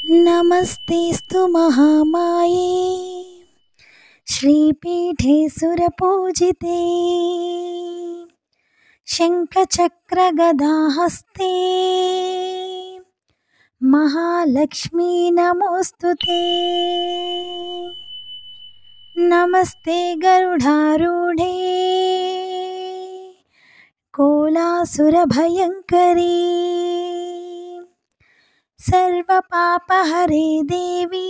नमस्तेस्तु महामाये श्रीपीठे सुरपूजिते शङ्खचक्रगदाहस्ते महालक्ष्मी नमोऽस्तुते। नमस्ते गरुडारूढे कोलासुरभयङ्करी सर्वपापहरे देवी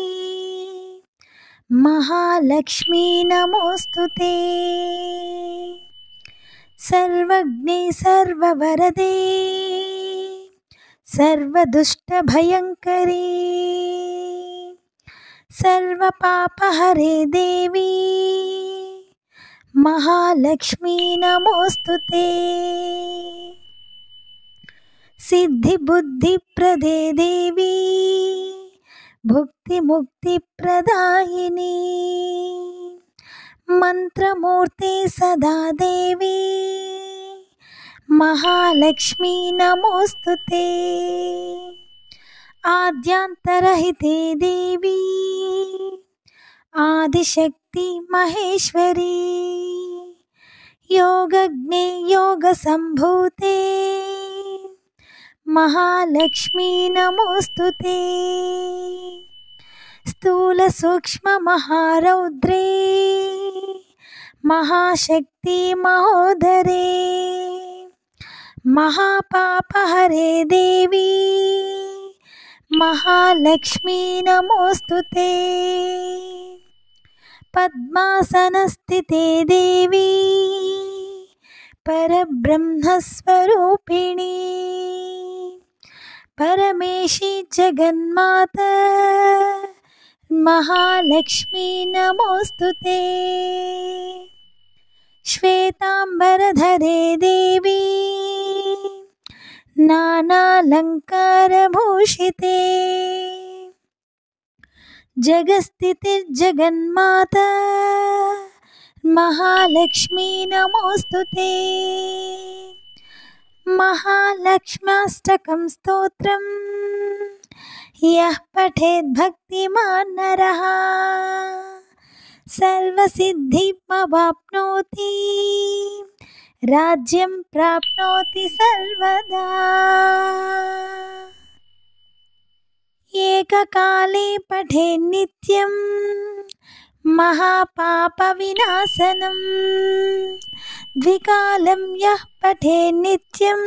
महालक्ष्मी नमोऽस्तुते। सर्वज्ञे सर्ववरदे सर्वदुष्टभयङ्करी सर्वपापहरे देवी महालक्ष्मी नमोऽस्तुते। सिद्धिबुद्धिप्रदे देवी भुक्तिमुक्तिप्रदायिनी मंत्रमूर्ते सदा देवी महालक्ष्मी नमोऽस्तुते। आद्यांतरहिते देवी आदिशक्ति महेश्वरी योगज्ञे योगसंभूते महालक्ष्मी नमोऽस्तुते। स्थूल सूक्ष्म महारौद्रे महाशक्ति महोदरे महापापहरे देवी महालक्ष्मी नमोऽस्तुते। पद्मासनस्थिते देवी परब्रह्मस्वरूपिणी परमेशी जगन्माता महालक्ष्मी नमोऽस्तुते। श्वेतांबरधरे देवी नानालंकारभूषिते जगस्थितिर्जगन्माता महालक्ष्मी नमोऽस्तुते। महालक्ष्म्याष्टकं स्तोत्रं यः पठेत् भक्तिमान् नरः सर्वसिद्धिमवाप्नोति राज्यं प्राप्नोति सर्वदा। एककाले पठेत् नित्यं महापापविनाशनं द्विकालं यः पठेत् नित्यं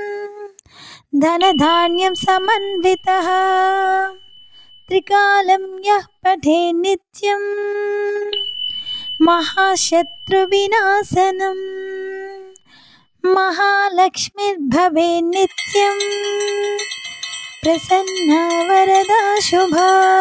धनधान्यं समन्वितः त्रिकालं यः पठेत् नित्यं महाशत्रुविनाशनं महालक्ष्मीर्भवेत् नित्यं प्रसन्ना वरदा शुभा।